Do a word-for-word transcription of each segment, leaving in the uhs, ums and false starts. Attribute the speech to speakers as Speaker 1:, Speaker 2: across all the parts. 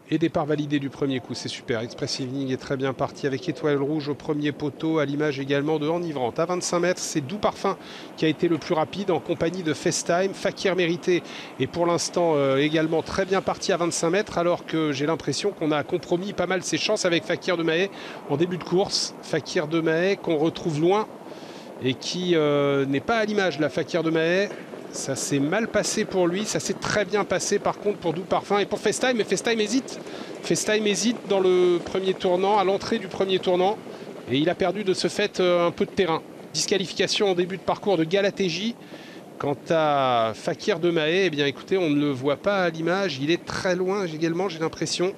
Speaker 1: Et départ validé du premier coup, c'est super. Express Evening est très bien parti avec Étoile Rouge au premier poteau, à l'image également de Enivrante. À vingt-cinq mètres, c'est Doux Parfum qui a été le plus rapide en compagnie de FaceTime. Fakir Mérité est pour l'instant euh, également très bien parti à vingt-cinq mètres, alors que j'ai l'impression qu'on a compromis pas mal ses chances avec Fakir de Mahé en début de course. Fakir de Mahé qu'on retrouve loin et qui euh, n'est pas à l'image, la Fakir de Mahé. Ça s'est mal passé pour lui, ça s'est très bien passé par contre pour Doux Parfum et pour FaceTime, mais FaceTime hésite. FaceTime hésite dans le premier tournant, à l'entrée du premier tournant, et il a perdu de ce fait un peu de terrain. Disqualification en début de parcours de Galatéji. Quant à Fakir de Mahé, eh bien écoutez, on ne le voit pas à l'image, il est très loin également, j'ai l'impression.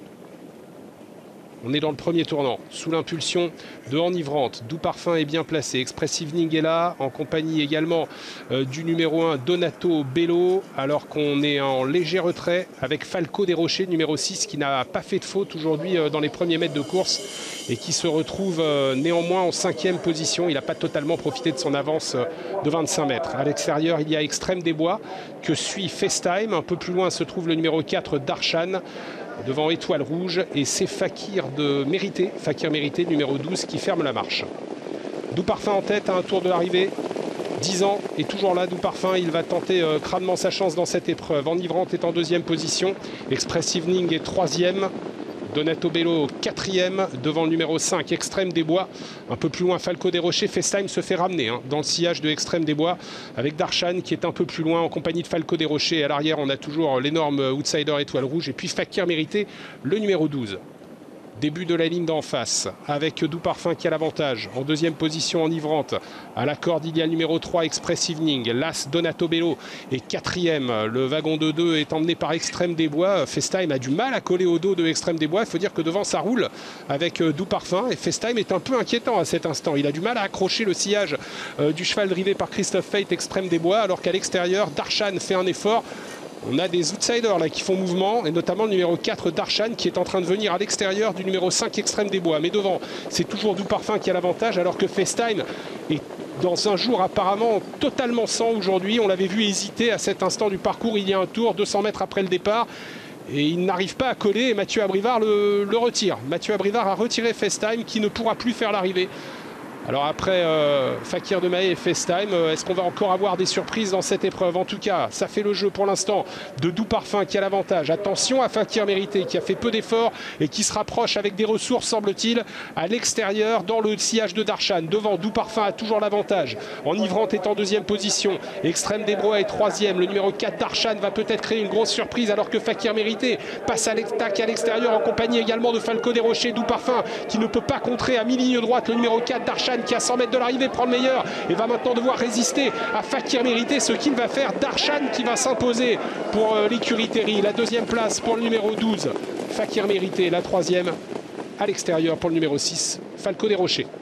Speaker 1: On est dans le premier tournant, sous l'impulsion de Enivrante. Doux Parfum est bien placé. Express Evening est là, en compagnie également euh, du numéro un, Donato Bello, alors qu'on est en léger retrait avec Falco des Rochers, numéro six, qui n'a pas fait de faute aujourd'hui euh, dans les premiers mètres de course et qui se retrouve euh, néanmoins en cinquième position. Il n'a pas totalement profité de son avance euh, de vingt-cinq mètres. À l'extérieur, il y a Extrême des Bois que suit FaceTime. Un peu plus loin se trouve le numéro quatre, Darshan, devant Étoile Rouge, et c'est Fakir de Mérité, Fakir Mérité numéro douze qui ferme la marche. Doux Parfum en tête à un tour de l'arrivée, dix ans, et toujours là Doux Parfum, il va tenter euh, crânement sa chance dans cette épreuve. Enivrante est en deuxième position, Express Evening est troisième, Donato Bello quatrième, devant le numéro cinq, Extrême des Bois. Un peu plus loin, Falco des Rochers. FaceTime se fait ramener hein, dans le sillage de Extrême des Bois, avec Darshan qui est un peu plus loin en compagnie de Falco des Rochers. Et à l'arrière, on a toujours l'énorme outsider Étoile Rouge. Et puis Fakir Mérité, le numéro douze. Début de la ligne d'en face, avec Doux Parfum qui a l'avantage. En deuxième position, Enivrante. À la corde, il y a le numéro trois, Express Evening. L'As, Donato Bello est quatrième. Le wagon de deux est emmené par Extrême des Bois. FaceTime a du mal à coller au dos de Extrême des Bois. Il faut dire que devant, ça roule avec Doux Parfum. Et FaceTime est un peu inquiétant à cet instant. Il a du mal à accrocher le sillage euh, du cheval drivé par Christophe Fate, Extrême des Bois, alors qu'à l'extérieur, Darshan fait un effort. On a des outsiders là qui font mouvement, et notamment le numéro quatre, Darshan, qui est en train de venir à l'extérieur du numéro cinq, Extrême des Bois. Mais devant, c'est toujours Doux Parfum qui a l'avantage, alors que FaceTime est dans un jour apparemment totalement sans aujourd'hui. On l'avait vu hésiter à cet instant du parcours il y a un tour, deux cents mètres après le départ. Et il n'arrive pas à coller, et Mathieu Abrivard le, le retire. Mathieu Abrivard a retiré FaceTime, qui ne pourra plus faire l'arrivée. Alors après euh, Fakir de Mahé et FaceTime, euh, est-ce qu'on va encore avoir des surprises dans cette épreuve? En tout cas, ça fait le jeu pour l'instant de Doux Parfum qui a l'avantage. Attention à Fakir Mérité qui a fait peu d'efforts et qui se rapproche avec des ressources, semble-t-il, à l'extérieur dans le sillage de Darshan. Devant, Doux Parfum a toujours l'avantage. Enivrante est en deuxième position. Extrême des Bois est troisième. Le numéro quatre, Darshan, va peut-être créer une grosse surprise alors que Fakir Mérité passe à l'attaque à l'extérieur en compagnie également de Falco des Rochers. Doux Parfum qui ne peut pas contrer à mi-ligne droite le numéro quatre, Darshan, qui à cent mètres de l'arrivée prend le meilleur et va maintenant devoir résister à Fakir Mérité, ce qu'il va faire. Darshan qui va s'imposer pour euh, l'écurie Terry. La deuxième place pour le numéro douze, Fakir Mérité. La troisième à l'extérieur pour le numéro six, Falco des Rochers.